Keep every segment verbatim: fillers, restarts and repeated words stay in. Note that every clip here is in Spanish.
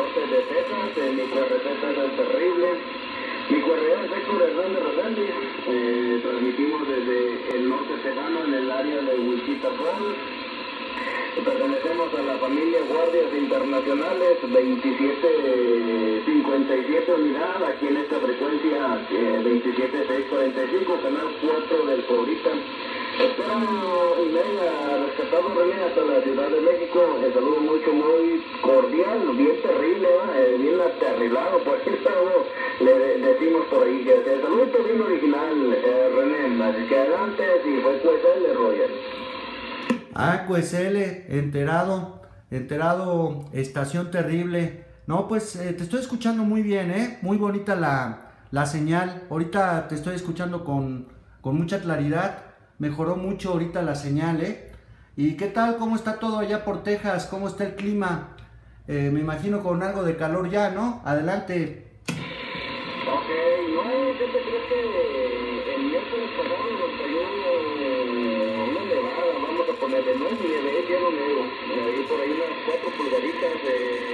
norte de Texas. Eh, mi receta es el terrible. Mi correo es Héctor Hernández Reséndiz. Eh, transmitimos desde el norte tejano en el área de Wichita Falls. Pertenecemos a la familia Guardias Internacionales veintisiete cincuenta y siete unidad, aquí en esta frecuencia eh, veintisiete seiscientos cuarenta y cinco, canal cuatro del Cobrita. Espero y venga rescatado René hasta la Ciudad de México. El saludo mucho, muy cordial, bien terrible, eh, bien aterrilado, por eso le decimos por ahí que el saludo bien original, eh, René, así que adelante, si fue pues el Royal. Ah, pues él, enterado, enterado, estación terrible. No, pues eh, te estoy escuchando muy bien, ¿eh? Muy bonita la, la señal. Ahorita te estoy escuchando con, con mucha claridad. Mejoró mucho ahorita la señal, ¿eh? ¿Y qué tal? ¿Cómo está todo allá por Texas? ¿Cómo está el clima? Eh, me imagino con algo de calor ya, ¿no? Adelante. Ok, no, yo te creo que el miércoles pasado nos cayó una nevada, vamos a ponerle, no es nieve, es hielo negro, ahí por ahí unas cuatro pulgaditas de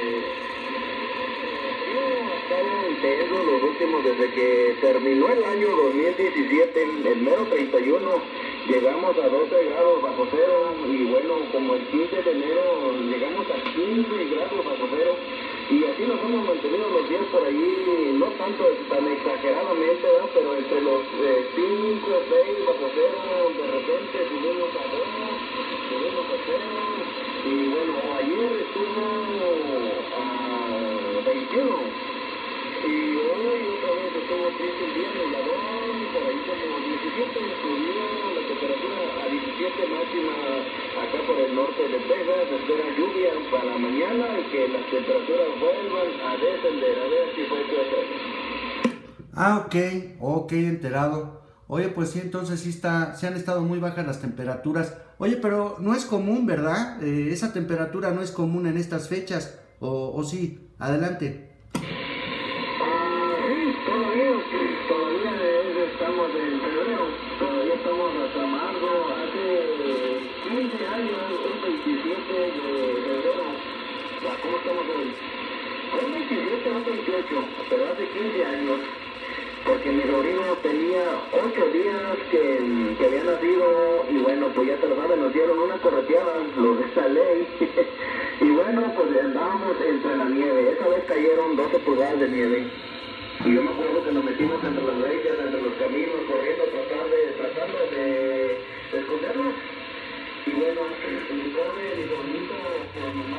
frío, ha estado intenso los últimos, desde que terminó el año dos mil diecisiete, el mero treinta y uno, llegamos a doce grados bajo cero, y bueno, como el quince de enero llegamos a quince grados bajo cero. Y así nos hemos mantenido los días por ahí, no tanto tan exageradamente, ¿verdad? Pero entre los cinco, seis bajo cero, de repente subimos a dos, subimos a cero, y bueno, ayer estuvo a veintiuno, y hoy otra vez estuvo triste el día nubladón, por ahí como diecisiete, subió la temperatura a diecisiete máxima acá por el norte de Texas. Espera lluvia para mañana y que las temperaturas vuelvan a descender, a ver si fue que hacer. Ah, ok, ok, enterado. Oye, pues sí, entonces sí está, se han estado muy bajas las temperaturas. Oye, pero no es común, ¿verdad? Eh, esa temperatura no es común en estas fechas, o, o sí, adelante. Todavía, todavía estamos en febrero, todavía estamos hasta marzo, hace quince años, un veintisiete de febrero, ¿cómo estamos hoy? Un veintisiete, un veintiocho, pero hace quince años, porque mi sobrino tenía ocho días que, que había nacido, y bueno, pues ya te lo sabes, nos dieron una correteada, los de esta ley, y bueno, pues andábamos entre la nieve, esa vez cayeron doce pulgadas de nieve. Y yo me acuerdo que nos metimos entre las reyes, entre los caminos, corriendo, tratando de, tratando de, de escondernos. Y bueno, mi pobre, mi bonito, pues nomás